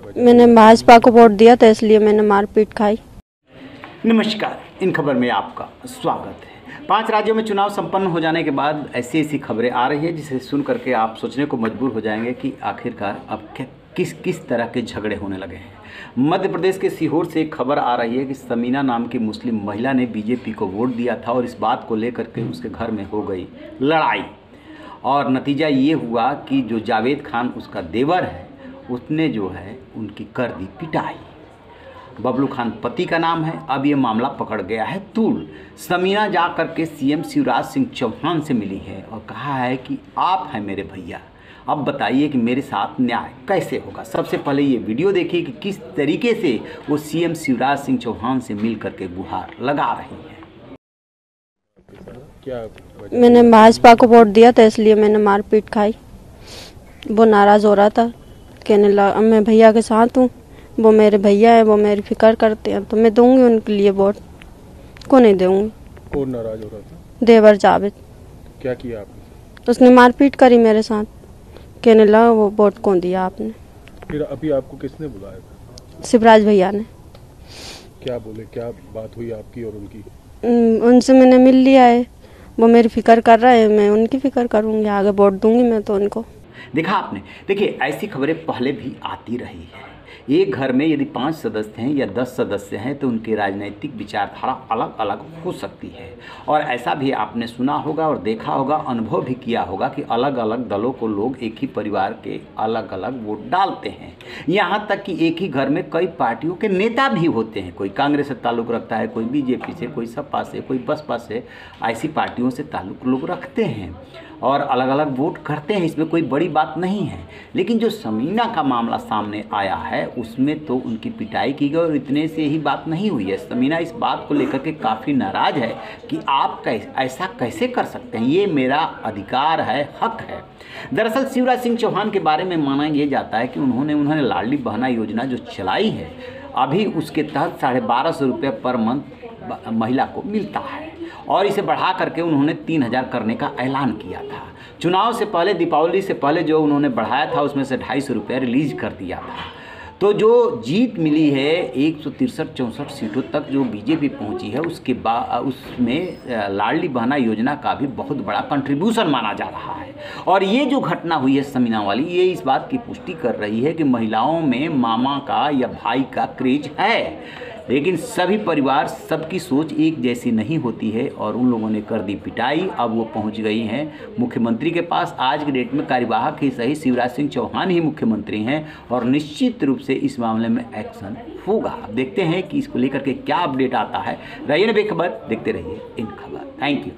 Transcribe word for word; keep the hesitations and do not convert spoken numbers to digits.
मैंने भाजपा को वोट दिया था, इसलिए मैंने मारपीट खाई। नमस्कार, इन खबर में आपका स्वागत है। पांच राज्यों में चुनाव संपन्न हो जाने के बाद ऐसी ऐसी खबरें आ रही है जिसे सुन करके आप सोचने को मजबूर हो जाएंगे कि आखिरकार अब क्या किस किस तरह के झगड़े होने लगे हैं। मध्य प्रदेश के सीहोर से एक खबर आ रही है कि समीना नाम की मुस्लिम महिला ने बीजेपी को वोट दिया था और इस बात को लेकर के उसके घर में हो गई लड़ाई, और नतीजा ये हुआ कि जो जावेद खान उसका देवर है उसने जो है उनकी कर दी पिटाई। बबलू खान पति का नाम है। अब ये मामला पकड़ गया है तूल। समीना जा कर के सीएम शिवराज सिंह चौहान से मिली है और कहा है कि आप हैं मेरे भैया, अब बताइए कि मेरे साथ न्याय कैसे होगा। सबसे पहले ये वीडियो देखिए कि किस तरीके से वो सीएम शिवराज सिंह चौहान से मिल करके गुहार लगा रही है। क्या मैंने भाजपा को वोट दिया था, इसलिए मैंने मारपीट खाई। वो नाराज हो रहा था, कहने लगा मैं भैया के साथ हूँ, वो मेरे भैया है, वो मेरी फिक्र करते हैं, तो मैं दूंगी उनके लिए वोट, को नहीं दूंगी। कौन नाराज हो रहा था? देवर जावेद। क्या किया आपने? उसने मारपीट करी मेरे साथ, कहने लगा वो वोट कौन दिया आपने। फिर अभी आपको किसने बुलाया था? शिवराज भैया ने। क्या बोले, क्या बात हुई आपकी और उनकी? उनसे मैंने मिल लिया है, वो मेरी फिक्र कर रहा है, मैं उनकी फिक्र करूंगी, आगे वोट दूंगी मैं तो उनको। देखा आपने, देखिए ऐसी खबरें पहले भी आती रही है। एक घर में यदि पांच सदस्य हैं या दस सदस्य हैं तो उनकी राजनीतिक विचारधारा अलग अलग हो सकती है, और ऐसा भी आपने सुना होगा और देखा होगा, अनुभव भी किया होगा कि अलग अलग दलों को लोग एक ही परिवार के अलग अलग वोट डालते हैं। यहाँ तक कि एक ही घर में कई पार्टियों के नेता भी होते हैं। कोई कांग्रेस से ताल्लुक़ रखता है, कोई बीजेपी से, कोई सपा से, कोई बसपा से, ऐसी पार्टियों से ताल्लुक़ लोग रखते हैं और अलग अलग वोट करते हैं। इसमें कोई बड़ी बात नहीं है। लेकिन जो समीना का मामला सामने आया है उसमें तो उनकी पिटाई की गई और इतने से ही बात नहीं हुई है। समीना इस बात को लेकर के काफ़ी नाराज़ है कि आप कैसे ऐसा कैसे कर सकते हैं, ये मेरा अधिकार है, हक है। दरअसल शिवराज सिंह चौहान के बारे में माना यह जाता है कि उन्होंने उन्होंने लाडली बहना योजना जो चलाई है, अभी उसके तहत साढ़े बारह सौ रुपये पर मंथ महिला को मिलता है, और इसे बढ़ा करके उन्होंने तीन हज़ार करने का ऐलान किया था। चुनाव से पहले, दीपावली से पहले जो उन्होंने बढ़ाया था उसमें से ढाई सौ रुपये रिलीज कर दिया था। तो जो जीत मिली है एक सौ तिरसठ चौंसठ सीटों तक जो बीजेपी पहुंची है, उसके बाद उसमें लाडली बहना योजना का भी बहुत बड़ा कंट्रीब्यूशन माना जा रहा है। और ये जो घटना हुई है समीना वाली, ये इस बात की पुष्टि कर रही है कि महिलाओं में मामा का या भाई का क्रेज है। लेकिन सभी परिवार, सबकी सोच एक जैसी नहीं होती है और उन लोगों ने कर दी पिटाई। अब वो पहुंच गई हैं मुख्यमंत्री के पास। आज के डेट में कार्यवाहक ही सही शिवराज सिंह चौहान ही मुख्यमंत्री हैं और निश्चित रूप से इस मामले में एक्शन होगा। अब देखते हैं कि इसको लेकर के क्या अपडेट आता है। रहिए ना बेखबर, देखते रहिए इन खबर। Thank you.